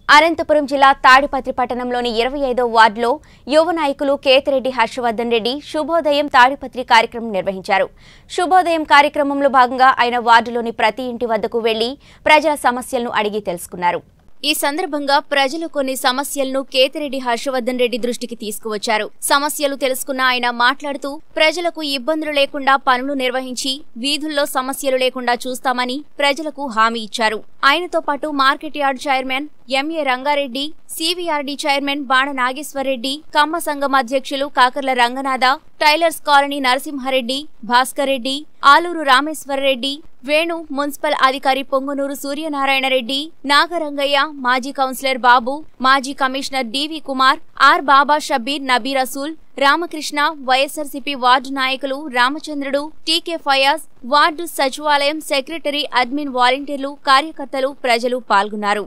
అనంతపురం జిల్లా తాడిపత్రి పట్టణంలోని 25వ వార్డులో యువ నాయకులు కేతిరెడ్డి హర్షవర్ధన్ రెడ్డి శుభోదయం తాడిపత్రి కార్యక్రమం నిర్వహించారు. శుభోదయం కార్యక్రమంలో భాగంగా ఆయన వార్డులోని ప్రతి ఇంటి వద్దకు వెళ్లి ప్రజల సమస్యలను అడిగి తెలుసుకున్నారు. ఈ సందర్భంగా ప్రజలు కొన్ని సమస్యలను కేతిరెడ్డి హర్షవర్ధన్ రెడ్డి దృష్టికి తీసుకువచ్చారు. సమస్యలు తెలుసుకున్న ఆయన మాట్లాడుతూ ప్రజలకు ఇబ్బందులు లేకుండా పనులు నిర్వహించి వీధుల్లో సమస్యలు లేకుండా చూస్తామని ప్రజలకు హామీ ఇచ్చారు. ఆయనతో పాటు market yard chairman M A Rangareddy, CVRD chairman Bana Nageswara Reddy, Kamma సంఘం అధ్యక్షులు Kakarla Ranganatha, tailors colony Narasimha Reddy, Bhaskar Reddy, Aluru Rameswara Reddy, Venu, municipal అధికారి పొంగునూరు సూర్యనారాయణరెడ్డి, నాగరంగయ్య, మాజీ కౌన్సిలర్ బాబు, మాజీ commissioner DV Kumar, R Baba Shabir, Nabi Rasool, Ramakrishna, YSRCP ward నాయకులు రామచంద్రుడు, టీకే ఫయాజ్, వార్డు సచివాలయం సెక్రటరీ, అడ్మిన్, వాలంటీర్లు, కార్యకర్తలు, ప్రజలు పాల్గొన్నారు.